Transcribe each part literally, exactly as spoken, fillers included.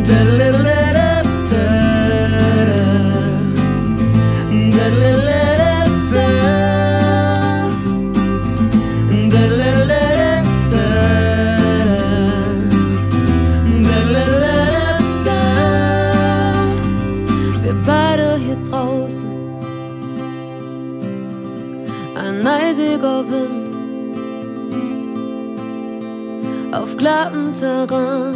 Wir beide hier draußen, ein eisiger Wind auf glattem Terrain,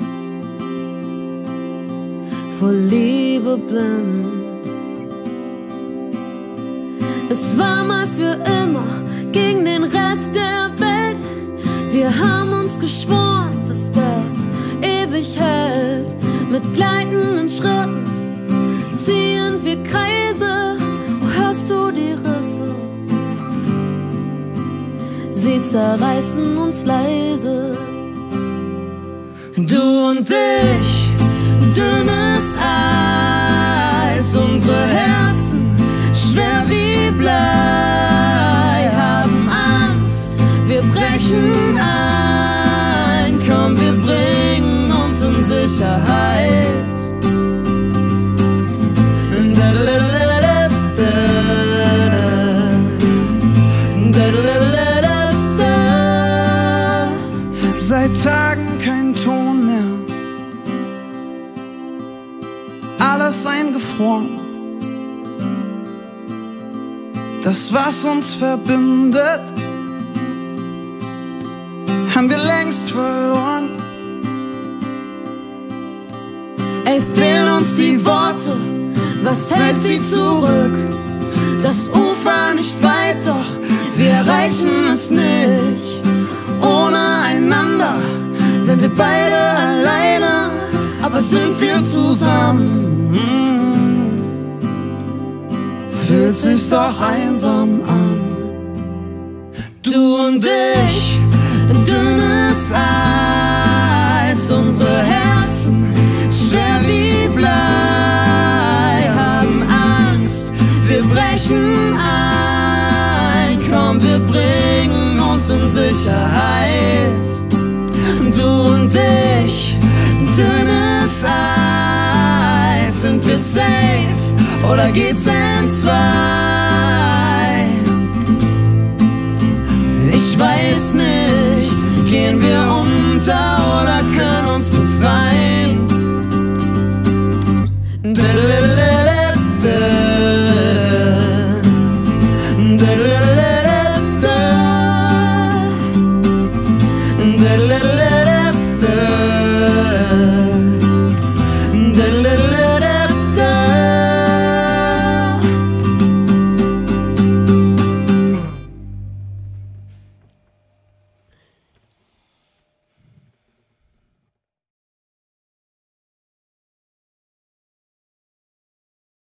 vor Liebe blind. Es war mal für immer gegen den Rest der Welt. Wir haben uns geschworen, dass das ewig hält. Mit gleitenden Schritten ziehen wir Kreise. Oh, hörst du die Risse? Sie zerreißen uns leise. Du und ich, dünnes Eis, unsere Herzen schwer wie Blei, haben Angst, wir brechen ein. Komm, wir bringen uns in Sicherheit. Seit Tagen kein Ton mehr, alles eingefroren. Das, was uns verbindet, haben wir längst verloren. Ey, fehlen uns die Worte, was hält sie zurück? Das Ufer nicht weit, doch wir erreichen es nicht ohne einander. Wenn wir beide alleine, aber sind wir zusammen, fühlt sich's doch einsam an. Du und ich, dünnes Eis, unsere Herzen schwer wie Blei, haben Angst, wir brechen ein. Komm, wir bringen uns in Sicherheit. Du und ich, dünnes Eis, sind wir safe oder geht's in zwei? Ich weiß nicht, gehen wir unter oder können uns befreien? Da, da, da, da.